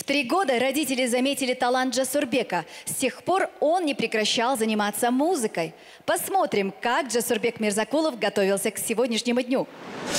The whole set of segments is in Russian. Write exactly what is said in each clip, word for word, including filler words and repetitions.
три года родители заметили талант Джасурбека. С тех пор он не прекращал заниматься музыкой. Посмотрим, как Джасурбек Мирзакулов готовился к сегодняшнему дню.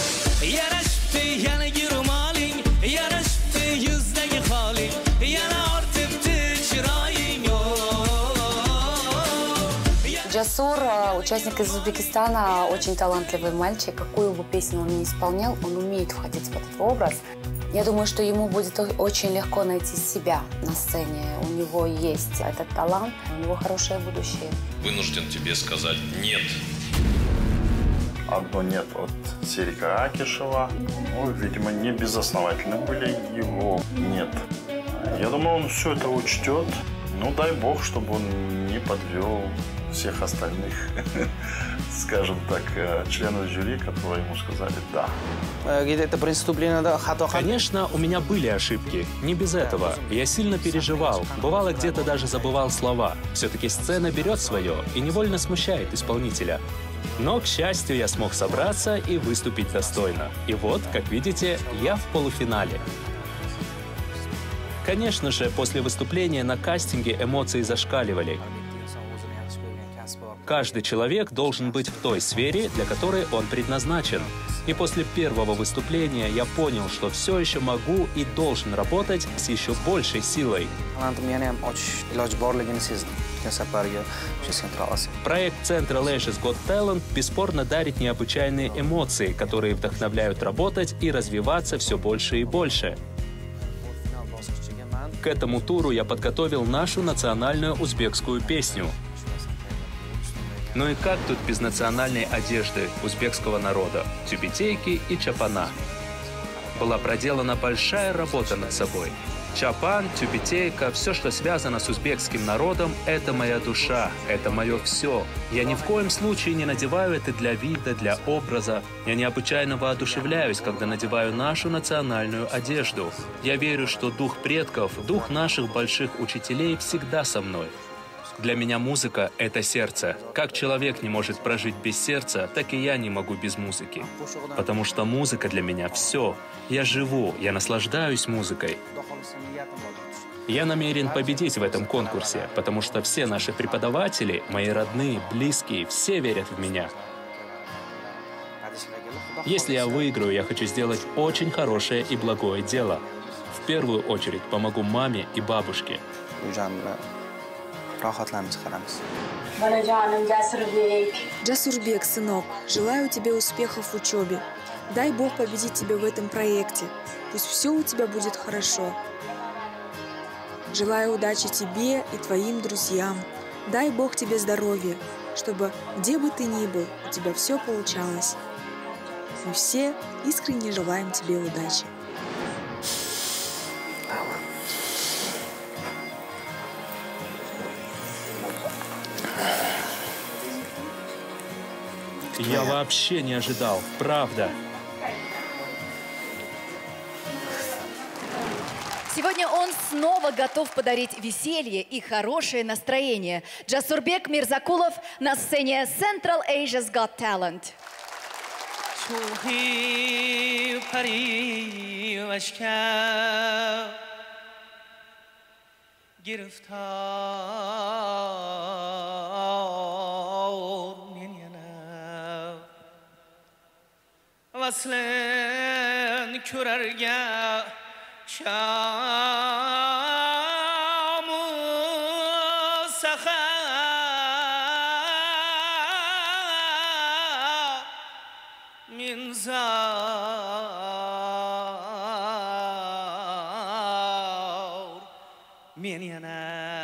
Джасур, участник из Узбекистана, очень талантливый мальчик. Какую бы песню он ни исполнял, он умеет входить в этот образ. Я думаю, что ему будет очень легко найти себя на сцене. У него есть этот талант, у него хорошее будущее. Вынужден тебе сказать «нет». Одно «нет» от Серика Акишева. Ну, видимо, не безосновательно были его «нет». Я думаю, он все это учтет. Ну, дай бог, чтобы он не подвел всех остальных, скажем так, членов жюри, которые ему сказали «да». Это преступление, да? Конечно, у меня были ошибки. Не без этого. Я сильно переживал. Бывало, где-то даже забывал слова. Все-таки сцена берет свое и невольно смущает исполнителя. Но, к счастью, я смог собраться и выступить достойно. И вот, как видите, я в полуфинале. Конечно же, после выступления на кастинге эмоции зашкаливали. Каждый человек должен быть в той сфере, для которой он предназначен. И после первого выступления я понял, что все еще могу и должен работать с еще большей силой. Проект Central Asia's Got Talent бесспорно дарит необычайные эмоции, которые вдохновляют работать и развиваться все больше и больше. К этому туру я подготовил нашу национальную узбекскую песню. Ну и как тут без национальной одежды узбекского народа, тюбетейки и чапана? Была проделана большая работа над собой. Чапан, тюбетейка, все, что связано с узбекским народом, это моя душа, это мое все. Я ни в коем случае не надеваю это для вида, для образа. Я необычайно воодушевляюсь, когда надеваю нашу национальную одежду. Я верю, что дух предков, дух наших больших учителей всегда со мной. Для меня музыка — это сердце. Как человек не может прожить без сердца, так и я не могу без музыки. Потому что музыка для меня — все. Я живу, я наслаждаюсь музыкой. Я намерен победить в этом конкурсе, потому что все наши преподаватели, мои родные, близкие, все верят в меня. Если я выиграю, я хочу сделать очень хорошее и благое дело. В первую очередь помогу маме и бабушке. Джасурбек, сынок, желаю тебе успехов в учебе. Дай Бог победить тебя в этом проекте. Пусть все у тебя будет хорошо. Желаю удачи тебе и твоим друзьям. Дай Бог тебе здоровья, чтобы где бы ты ни был, у тебя все получалось. Мы все искренне желаем тебе удачи. Я вообще не ожидал, правда. Сегодня он снова готов подарить веселье и хорошее настроение. Джасурбек Мирзакулов на сцене Central Asia's Got Talent. Aslen körerge şamu sahar min zaur min yana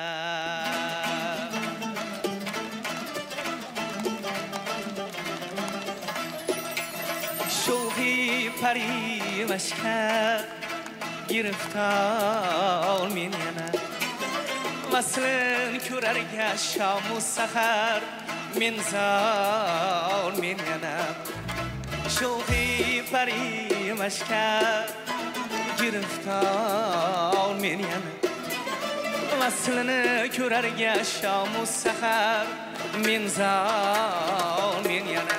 پری مشکل گرفتار مینیانه مثل کررگه شام و سحر من زار مینیانه شوقی پری مشکل گرفتار مینیانه مثل کررگه شام و سحر من زار مینیانه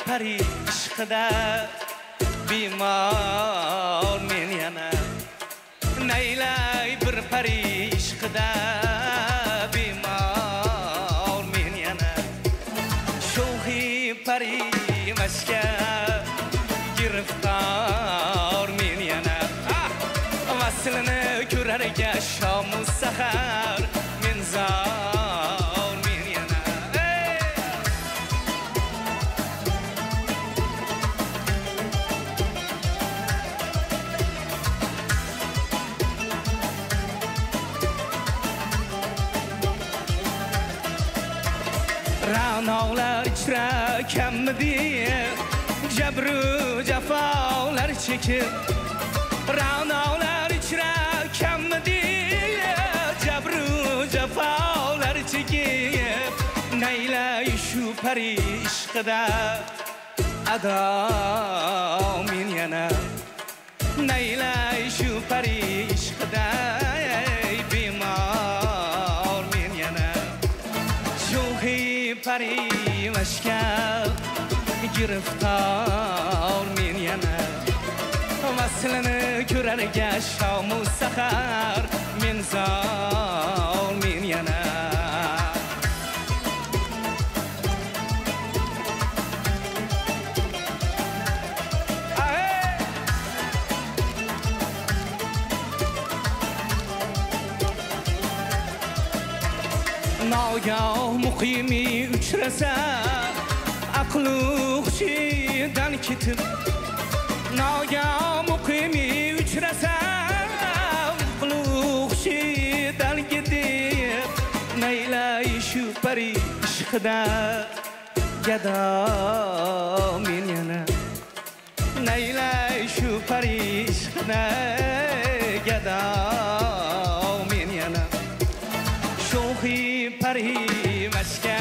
pari ishqida bemor men yana naylay bir pari ishqida bemor men yana shohi pari mashka giriftor men yana vaslini ko'rarga shomu sahar men zor men yana Ra'nolar ichra kammidi jabru jafolar chekib Ra'nolar ichra kammidi jabru jafolar chekib naylay shu pari ishqida ado men yana naylay shu pari ishqida bemor men yana shohi pari mashkal giriftor men yana vaslini ko'rarga shomu sahar men zor men yana Nogah muqimi uchrasa aqlu hushidan ketib Nogah muqimi uchrasa aqlu hushidan ketib naylay shu pari ishqida gado men yana naylay shu pari ishqida gado men yana shohi pari mashka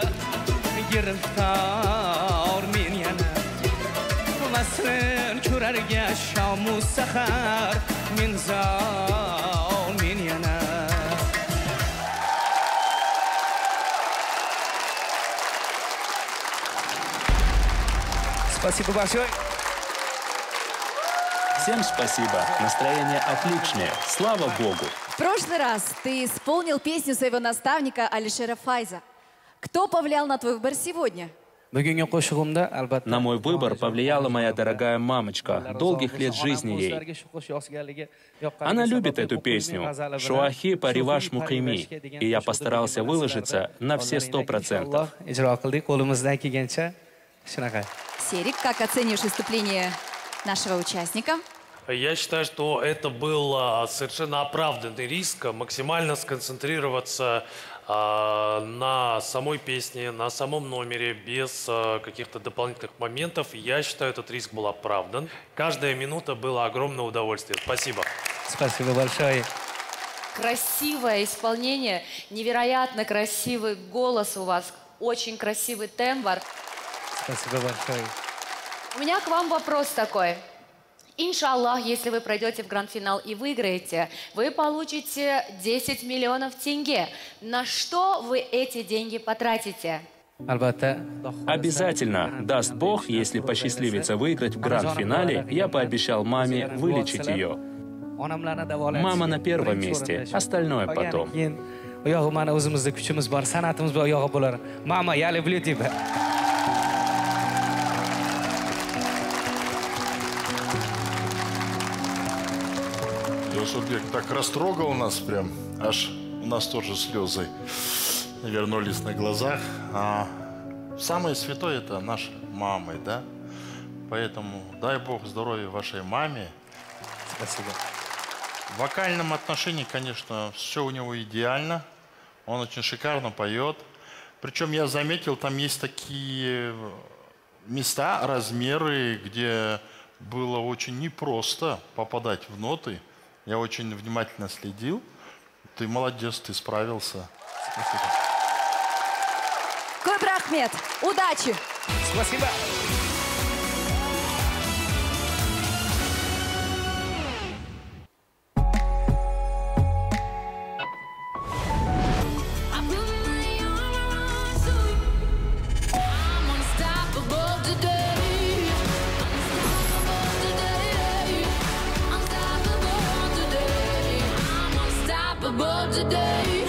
giriftor men yana vaslin ko'rarga shomu sahar men zor men yana Спасибо большое. Всем спасибо. Настроение отличное. Слава Богу. В прошлый раз ты исполнил песню своего наставника Алишера Файза. Кто повлиял на твой выбор сегодня? На мой выбор повлияла моя дорогая мамочка. Долгих лет жизни ей. Она любит эту песню «Шуахи париваш мукими», и я постарался выложиться на все сто процентов. Серик, как оценишь выступление нашего участника? Я считаю, что это был а, совершенно оправданный риск максимально сконцентрироваться а, на самой песне, на самом номере, без а, каких-то дополнительных моментов. Я считаю, этот риск был оправдан. Каждая минута была огромное удовольствие. Спасибо. Спасибо большое. Красивое исполнение, невероятно красивый голос у вас, очень красивый тембр. Спасибо большое. У меня к вам вопрос такой. Иншаллах, если вы пройдете в гранд-финал и выиграете, вы получите десять миллионов тенге. На что вы эти деньги потратите? Обязательно, даст Бог, если посчастливится выиграть в гранд-финале, я пообещал маме вылечить ее. Мама на первом месте, остальное потом. Мама, я люблю тебя. Джасурбек так растрогал нас прям, аж у нас тоже слезы вернулись на глазах. А самое святое это наши мамы, да? Поэтому дай Бог здоровья вашей маме. Спасибо. В вокальном отношении, конечно, все у него идеально. Он очень шикарно поет. Причем я заметил, там есть такие места, размеры, где было очень непросто попадать в ноты. Я очень внимательно следил. Ты молодец, ты справился. Спасибо. Койбыр Ахмет, удачи! Спасибо. I'm unstoppable today. day.